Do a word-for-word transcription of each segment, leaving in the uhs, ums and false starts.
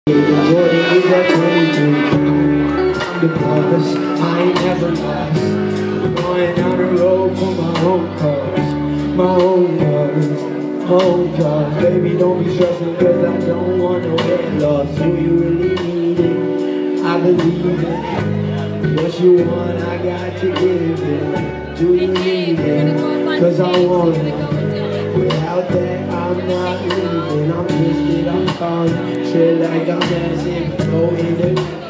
Jordan is at twenty-three. I'm the boss, I ain't never lost. I'm going down the road for my own cause, my own cause, my own cause. Baby, don't be stressing cause I don't want no get lost. Do you really need it? I believe it. What you want, I got to give it. Do you need it? Cause I want it. Without that, I'm not leaving. I'm twisted, I'm calling. Shit like I'm dancing, go in the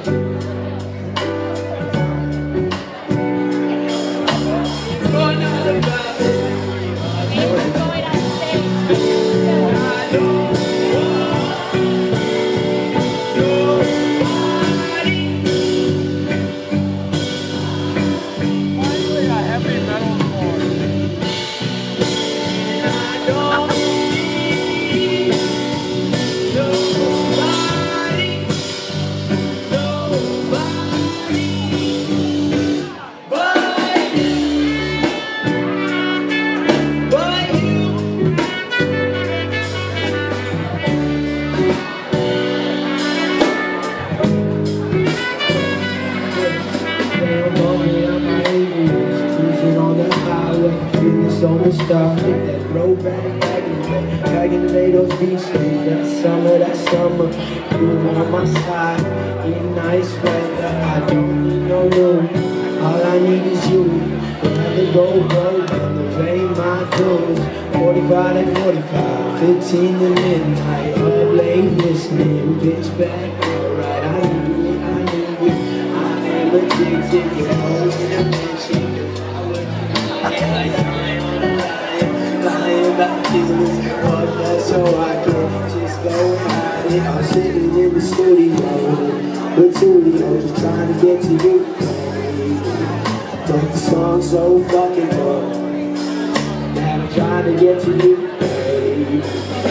on the star, that throwback back in the day, back in the day, those beach days, that summer, that summer, you were on my side, in nice weather, I don't need no new, all I need is you, rather go broke than to pay my dues, forty-five and forty-five, fifteen to midnight, up late listening, bitch back, alright, I knew it, I knew it, I am addicted, you're holding a mention, I can't about you, but that's so I can just go and hide it. I'm sitting in the studio with Tulio, just trying to get to you. But the song's so fucking good that I'm trying to get to you, babe.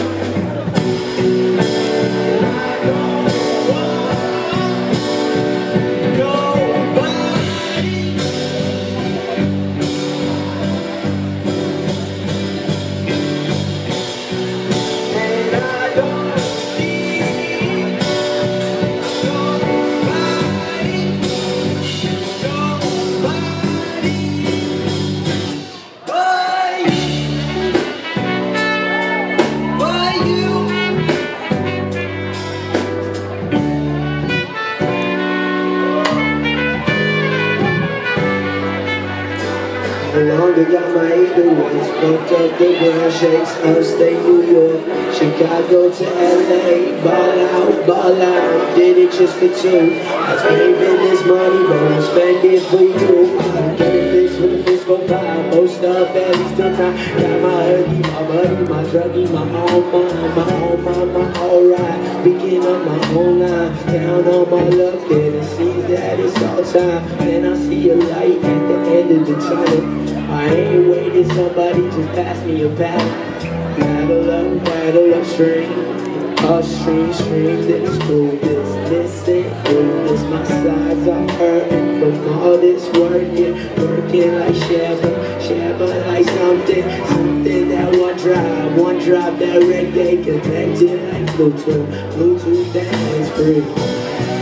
No longer got my eight ways, fucked up the ground shakes, upstate New York, Chicago to L A, ball out, ball out, did it just for two. I was saving this money, but I spend it for you. I'm getting fixed with a fist for five, most up at least tonight. Got my hoodie, my buddy, my druggie, my own mind, my own mind, my alright. Picking up my own line, down on my luck, and it seems that it's all time. Then I see a light at the end of the tunnel. I ain't waiting, somebody just pass me a paddle. Paddle up, paddle upstream, upstream, stream this, do this, this it, do this. My sides are hurting from all this working, working like Shabba, Shabba like something, something that one drive, one drive that reggae connected like Bluetooth, Bluetooth that is free.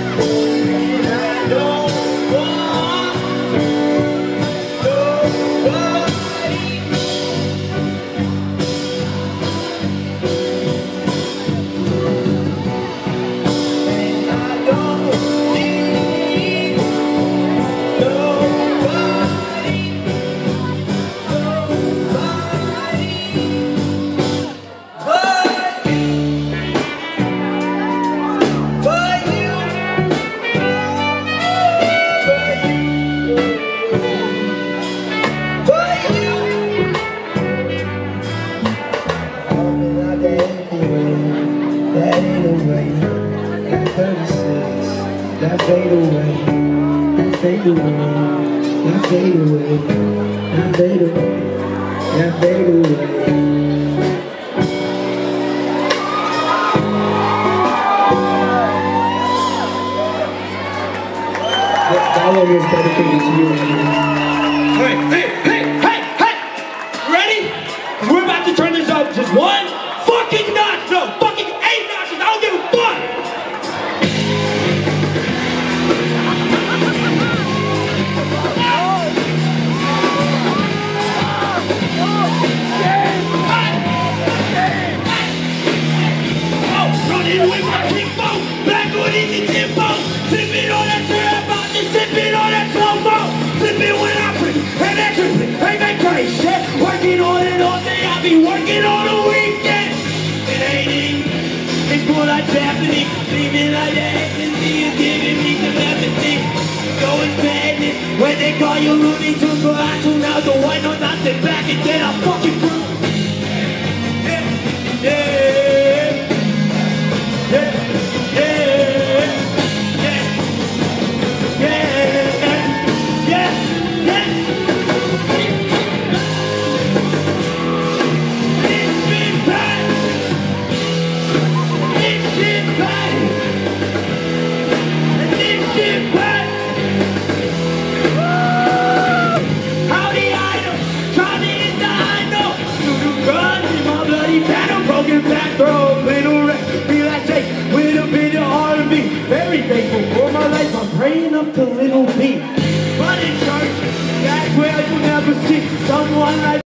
That fade away, that fade away, that fade away, that fade away, that fade away. That one was dedicated to you. Hey, hey, hey, hey, hey! Ready? We're about to turn this up just one fucking notch, no, fucking eight notches. I don't give a fuck. like Japanese, dreaming like the ecstasy is giving me telepathy. So it's madness when they call you Looney Tunes, but I tune out the white noise, I sit back and then I fucking prove. Yeah, yeah, yeah, yeah, yeah, yeah, yeah, yeah. It's been bad. It's been bad. And it's been bad. Howdy, I know. Trying to die, I know. Run in my bloody paddle, broken back, throw a little wreck, relaxation with a bit of R and B. Very thankful for my life, I'm praying up to Little B. But in church, that's where you'll never see someone like